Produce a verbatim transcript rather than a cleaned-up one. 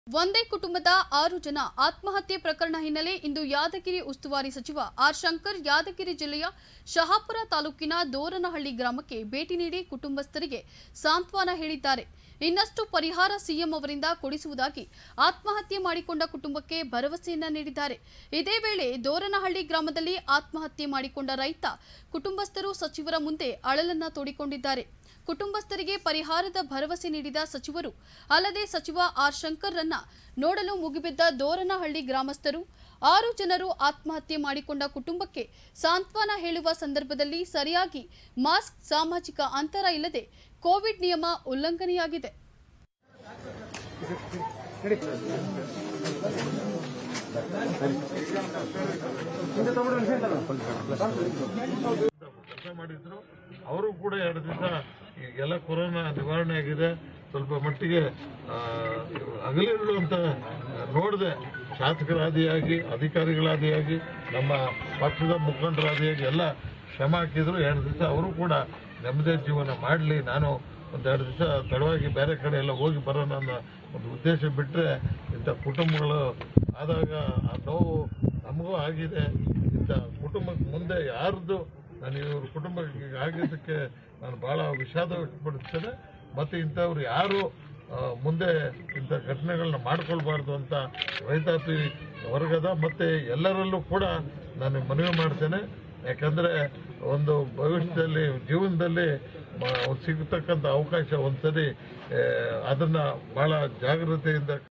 ಒಂದೇ ಕುಟುಂಬದ ಆರು ಜನ ಆತ್ಮಹತ್ಯೆ ಪ್ರಕರಣ ಹಿನ್ನೆಲೆ ಇಂದು ಯಾದಗಿರಿ ಉಸ್ತುವಾರಿ ಸಚಿವ ಆರ್ ಶಂಕರ್ ಯಾದಗಿರಿ ಜಿಲ್ಲೆಯ ಶಹಾಪುರ ತಾಲೂಕಿನ ದೋರನಹಳ್ಳಿ ಗ್ರಾಮಕ್ಕೆ ಭೇಟಿ ನೀಡಿ ಕುಟುಂಬಸ್ಥರಿಗೆ ಸಾಂತ್ವನ ಹೇಳಿದ್ದಾರೆ. ಇನ್ನಷ್ಟು ಪರಿಹಾರ ಸಿಎಂ ಅವರಿಂದ ಕೊಡಿಸುವುದಾಗಿ ಆತ್ಮಹತ್ಯೆ ಮಾಡಿಕೊಂಡ ಕುಟುಂಬಕ್ಕೆ ಭರವಸೆಯನ್ನ ನೀಡಿದ್ದಾರೆ. ಇದೇ ವೇಳೆ ದೋರನಹಳ್ಳಿ ಗ್ರಾಮದಲ್ಲಿ ಆತ್ಮಹತ್ಯೆ ಮಾಡಿಕೊಂಡ ರೈತ ಕುಟುಂಬಸ್ಥರು ಸಚಿವರ ಮುಂದೆ ಅಳಲನ್ನ ತೋಡಿಕೊಂಡಿದ್ದಾರೆ. ಕುಟುಂಬಸ್ಥರಿಗೆ ಪರಿಹಾರದ ಭರವಸೆ ನೀಡಿದ ಸಚಿವರು ಅಲ್ಲದೆ ಸಚಿವ ಆರ್ ಶಂಕರ್ರನ್ನ ನೋಡಲು ಮುಗಿಬಿದ್ದ ದೋರನಹಳ್ಳಿ ಗ್ರಾಮಸ್ಥರು ಆರು ಜನರು ಆತ್ಮಹತ್ಯೆ ಮಾಡಿಕೊಂಡ ಕುಟುಂಬಕ್ಕೆ ಸಾಂತ್ವನ ಹೇಳುವ ಸಂದರ್ಭದಲ್ಲಿ ಸರಿಯಾಗಿ ಮಾಸ್ಕ್, ಸಾಮಾಜಿಕ ಅಂತರ ಇಲ್ಲದೆ ಕೋವಿಡ್ ನಿಯಮ ಉಲ್ಲಂಘನೆಯಾಗಿದೆ. ಕೆಲಸ ಮಾಡಿದ್ರು ಅವರು ಕೂಡ ಎರಡು ದಿವಸ ಎಲ್ಲ ಕೊರೋನಾ ನಿವಾರಣೆ ಆಗಿದೆ. ಸ್ವಲ್ಪ ಮಟ್ಟಿಗೆ ಅಗಲಿರು ಅಂತ ನೋಡಿದೆ. ಶಾಸಕರಾದಿಯಾಗಿ, ಅಧಿಕಾರಿಗಳಾದಿಯಾಗಿ, ನಮ್ಮ ಪಕ್ಷದ ಮುಖಂಡರಾದಿಯಾಗಿ ಎಲ್ಲ ಶ್ರಮ ಹಾಕಿದ್ರು. ಎರಡು ದಿವಸ ಅವರು ಕೂಡ ನೆಮ್ಮದಿ ಜೀವನ ಮಾಡಲಿ, ನಾನು ಒಂದೆರಡು ದಿವಸ ತಡವಾಗಿ ಬೇರೆ ಕಡೆ ಎಲ್ಲ ಹೋಗಿ ಬರೋಣ ಅನ್ನೋ ಒಂದು ಉದ್ದೇಶ ಬಿಟ್ಟರೆ ಇಂಥ ಕುಟುಂಬಗಳು ಆದಾಗ ಆ ನೋವು ನಮಗೂ ಆಗಿದೆ. ಇಂಥ ಕುಟುಂಬಕ್ಕೆ ಮುಂದೆ ಯಾರ್ದು ನಾನು ಇವ್ರ ಕುಟುಂಬಕ್ಕೆ ಆಗಿದ್ದಕ್ಕೆ ನಾನು ಭಾಳ ವಿಷಾದ ವ್ಯಕ್ತಪಡಿಸ್ತೇನೆ. ಮತ್ತು ಇಂಥವ್ರು ಯಾರು ಮುಂದೆ ಇಂಥ ಘಟನೆಗಳನ್ನ ಮಾಡ್ಕೊಳ್ಬಾರ್ದು ಅಂತ ರೈತಾಪಿ ವರ್ಗದ ಮತ್ತು ಎಲ್ಲರಲ್ಲೂ ಕೂಡ ನಾನು ಮನವಿ ಮಾಡ್ತೇನೆ. ಯಾಕಂದರೆ ಒಂದು ಭವಿಷ್ಯದಲ್ಲಿ ಜೀವನದಲ್ಲಿ ಸಿಗತಕ್ಕಂಥ ಅವಕಾಶ ಒಂದ್ಸರಿ ಅದನ್ನು ಭಾಳ ಜಾಗೃತೆಯಿಂದ